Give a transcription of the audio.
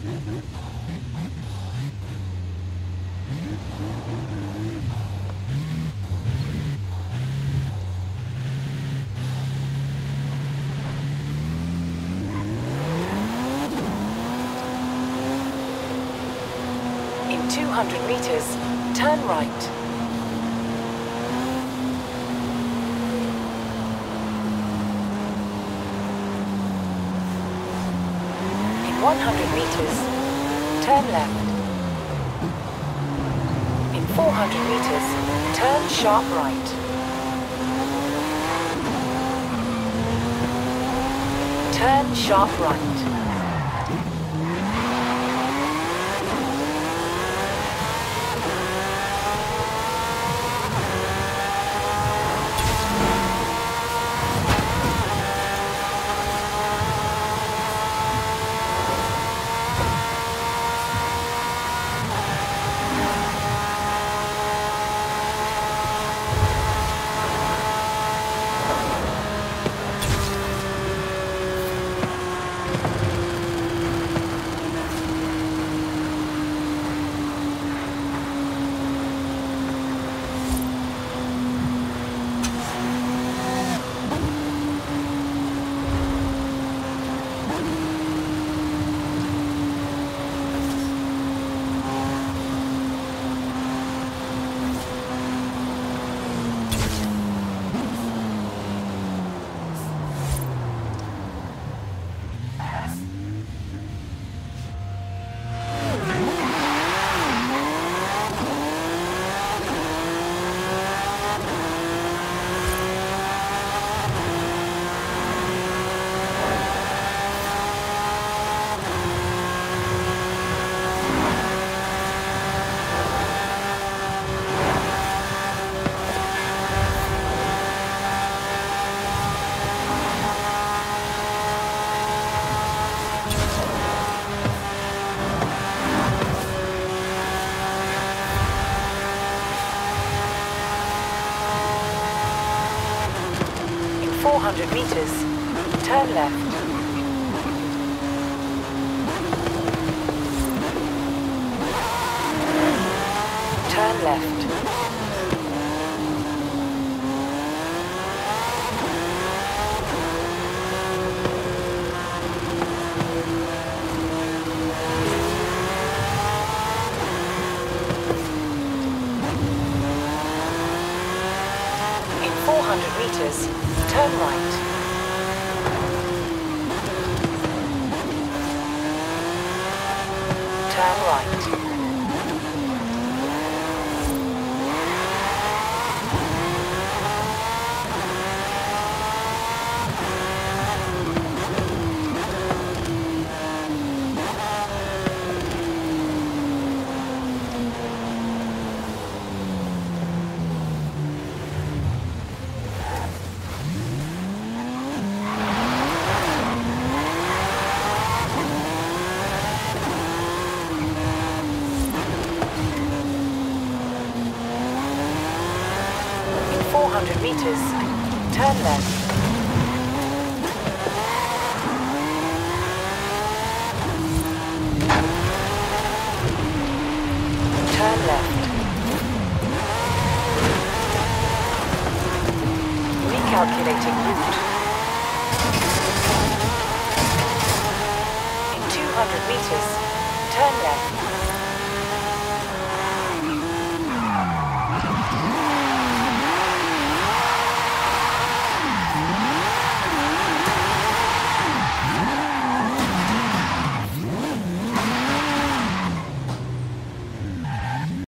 In 200 meters, turn right. In 100 meters, turn left. In 400 meters, turn sharp right. Turn sharp right. In 400 meters, turn left. Turn left. In 400 meters, turn right. Turn right. In 400 meters, turn left. Turn left. Recalculating route. In 200 meters, turn left.